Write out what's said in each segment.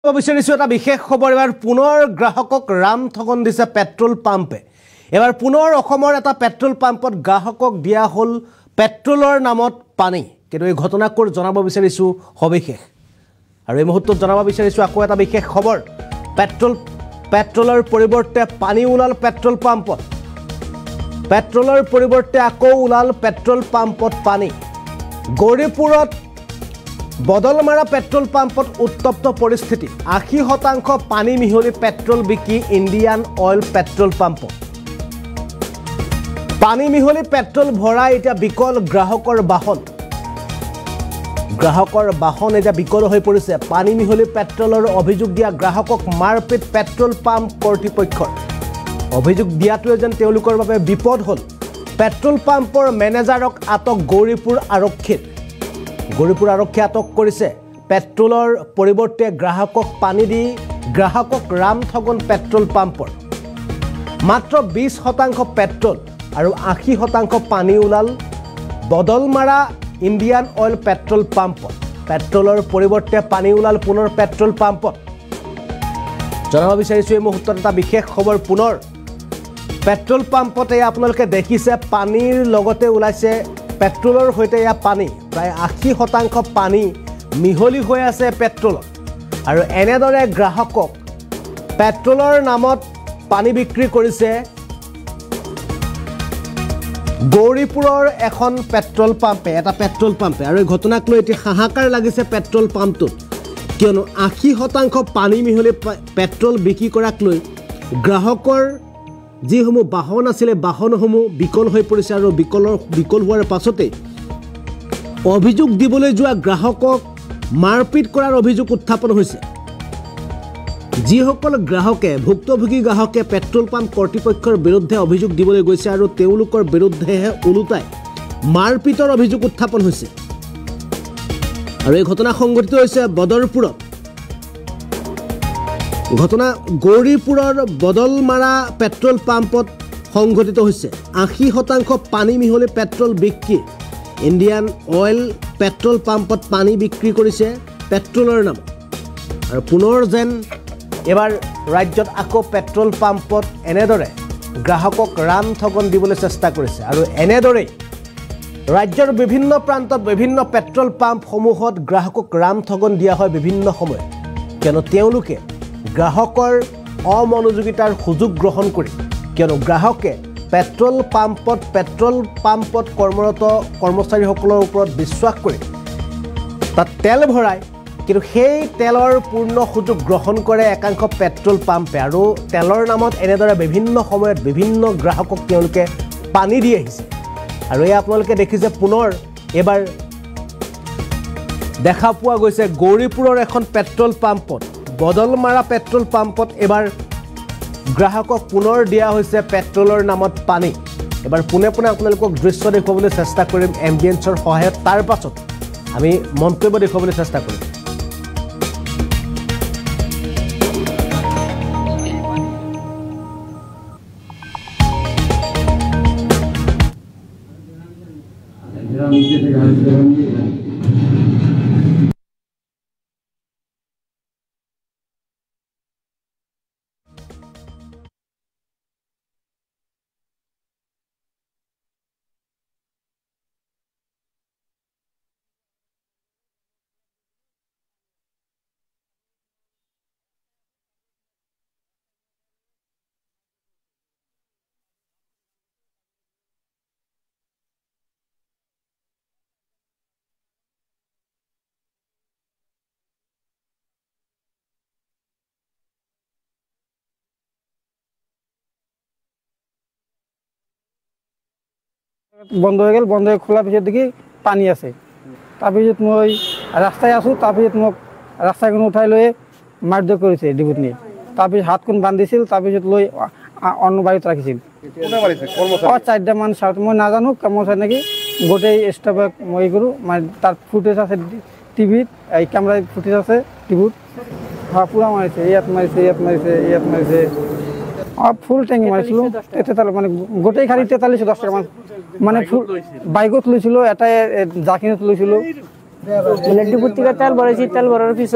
বিচাৰিছো এটা বিশেষ খবৰ এবাৰ পুনৰ গ্ৰাহকক ৰাম ঠগন দিছে পেট্ৰল পাম্পে এবাৰ পুনৰ অসমৰ এটা পেট্ৰল পাম্পত গ্ৰাহকক দিয়া হল পেট্ৰলৰ নামত পানী কিন্তু এই ঘটনাক জনাব বিচাৰিছো সবিশেষ আৰু এই মুহূৰ্তত জনাব বিচাৰিছো আকৌ এটা বিশেষ খবৰ পেট্ৰলৰ পৰিৱৰ্তে পানী উলাল পেট্ৰল পাম্পত পেট্ৰলৰ পৰিৱৰ্তে আকৌ উলাল পেট্ৰল পাম্পত পানী গৌৰীপুৰত বদলমাৰা পেট্ৰল পাম্পত উত্তপ্ত পৰিস্থিতি 80% পানী মিহলি পেট্ৰল বিকি ইণ্ডিয়ান অইল পেট্ৰল পাম্পত পানী মিহলি পেট্ৰল ভৰাই এতিয়া বিকল গ্ৰাহকৰ বাহন এতিয়া বিকল হৈ পৰিছে পানী মিহলি পেট্ৰলৰ অভিযোগ দিয়া গ্ৰাহকক মাৰপিট পেট্ৰল পাম্প কৰ্তৃপক্ষৰ অভিযোগ দিয়াটো যেন তেওঁলোকৰ বাবে বিপদ হ'ল পেট্ৰল পাম্পৰ মেনেজাৰক আটক গৌৰীপুৰ আৰক্ষীয়ে আটক কৰিছে পেট্ৰলৰ পৰিৱৰ্তে গ্ৰাহকক পানী দি গ্ৰাহকক ৰাম ঠগন পেট্ৰল পাম্পৰ মাত্ৰ 20% পেট্ৰল আৰু 80% পানী উলাল বদলমাৰা ইণ্ডিয়ান অইল পেট্ৰল পাম্পত পেট্ৰলৰ পৰিৱৰ্তে পানী উলাল পুনৰ পেট্ৰল পাম্পত জনাব বিচাৰিছো এই মুহূৰ্তত এটা বিশেষ খবৰ পুনৰ পেট্ৰল পাম্পতে আপোনালোকে দেখিছে পানীৰ লগতে ওলাইছে পেট্ৰলৰ হৈতে ইয়া পানী প্ৰায় 80% পানী মিহলি হৈ আছে পেট্ৰলত আৰু এনেদৰে গ্ৰাহকক পেট্ৰলৰ নামত পানী বিক্ৰী কৰিছে গৌৰীপুৰৰ এখন পেট্ৰল পাম্পে আৰু এই ঘটনাক লৈ এতিয়া হাহাকাৰ লাগিছে পেট্ৰল পাম্পটোত কিয়নো 80% পানী মিহলি পেট্ৰল বিক্ৰী কৰাক লৈ গ্ৰাহকৰ যিসমূহ বাহন আছিলে বাহনসমূহ বিকল হৈ পৰিছে আৰু বিকল হোৱাৰ পাছতে অভিযোগ দিবলৈ যোৱা গ্ৰাহকক মাৰপিট কৰাৰ অভিযোগ উত্থাপন হৈছে যিসকল গ্ৰাহকে ভুক্তভোগী গ্ৰাহকে পেট্ৰল পাম্প কৰ্তৃপক্ষৰ বিৰুদ্ধে অভিযোগ দিবলৈ গৈছে আৰু তেওঁলোকৰ বিৰুদ্ধেহে ওলোটাই মাৰপিটৰ অভিযোগ উত্থাপন হৈছে আৰু এই ঘটনা সংঘটিত হৈছে গৌৰীপুৰৰ বদলমাৰা পেট্ৰল পাম্পত সংঘটিত হৈছে 80% পানী মিহলি পেট্ৰল বিক্ৰী ইণ্ডিয়ান অইল পেট্ৰল পাম্পত পানী বিক্ৰী কৰিছে পেট্ৰলৰ নাম আৰু পুনৰ যেন এবাৰ ৰাজ্যত আকৌ পেট্ৰল পাম্পত এনেদৰে গ্ৰাহকক ৰাম ঠগন দিবলৈ চেষ্টা কৰিছে আৰু এনেদৰেই ৰাজ্যৰ বিভিন্ন প্ৰান্তত বিভিন্ন পেট্ৰল পাম্পসমূহত গ্ৰাহকক ৰাম ঠগন দিয়া হয় বিভিন্ন সময়ত কিয়নো তেওঁলোকে গ্ৰাহকৰ অমনোযোগিতাৰ সুযোগ গ্ৰহণ কৰি কিয়নো গ্ৰাহকে পেট্ৰল পাম্পত কৰ্মৰত কৰ্মচাৰীসকলৰ ওপৰত বিশ্বাস কৰি তাত তেল ভৰাই কিন্তু সেই তেলৰ পূৰ্ণ সুযোগ গ্ৰহণ কৰে একাংশ পেট্ৰল পাম্পে আৰু তেলৰ নামত এনেদৰে বিভিন্ন সময়ত বিভিন্ন গ্ৰাহকক তেওঁলোকে পানী দি আহিছে আৰু এই আপোনালোকে দেখিছে পুনৰ এবাৰ দেখা পোৱা গৈছে গৌৰীপুৰৰ এখন পেট্ৰল পাম্পত বদলমাৰা পেট্ৰল পাম্পত এবাৰ গ্ৰাহকক পুনৰ দিয়া হৈছে পেট্ৰলৰ নামত পানী এবাৰ পুনে আপোনালোকক দৃশ্য দেখুৱাবলৈ চেষ্টা কৰিম এম্বিয়েন্সৰ সহায়ত তাৰ পাছত আমি মন্তব্য দেখুৱাবলৈ চেষ্টা কৰিম বন্ধ হৈ গ'ল বন্ধ হৈ খোলাৰ পিছত দেখি পানী আছে তাৰপিছত মই ৰাস্তায় আছোঁ তাৰপিছত মোক ৰাস্তাখন উঠাই লৈ মাৰধৰ কৰিছে ডিবুত নি তাৰপিছত হাতখন বান্ধিছিল তাৰপিছত লৈ অন্য বাৰীত ৰাখিছিল 4টামান মই নাজানো কৰ্মচাৰী নেকি গোটেই ষ্টাফক মই কৰোঁ তাৰ ফুটেজ আছে টিভিত এই কেমেৰাত ফুটেজ আছে টিভিত পূৰা মাৰিছে ইয়াত মাৰিছে ফুল টেংকি মাৰিছিলোঁ তেতাল মানে গোটেই খালি 43-10 টকামান মানে বাইকত লৈছিলোঁ এটাই জাকিনত লৈছিলোঁ ডিপুত তেল ভৰাইছিল তেল ভৰাৰ পিছত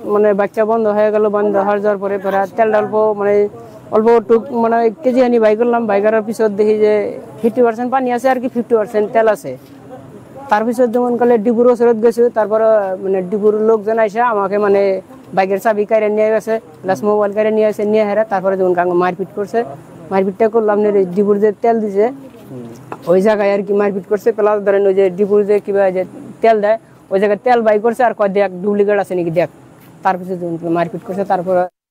মানে বাচ্চা বন্ধ হয়ে গেল, বন্ধ হয়ে যাওয়ার পরে তেলটা অল্প টুক মানে কেজি আনি বাই করলাম। বাই করার পিছত দেখি যে 50% পানি আছে আর কি 50% তেল আছে। তারপিছত যেমন কালে ডিপুর ওসরত গেছে, তারপরে মানে ডিপুর লোকজন আইসা আমাকে মানে বাইকের চাবি কাইরে নিয়ে গেছে, প্লাস মোবাইল কাইরে নিয়ে আসে, নিয়ে হেরা তারপরে যেমন মারপিট করছে। মারপিটটা করলাম ডিপুর যে তেল দিছে ওই জায়গায় আর কি মারপিট করছে। প্লাস ধরেন ওই যে ডিপুর যে কিবা যে তেল দেয় ওই জায়গায় তেল বাই করছে আর কয় দেখ ডুপ্লিকেট আছে নাকি দেখ, তারপিছত মারপিট করছে। তারপরে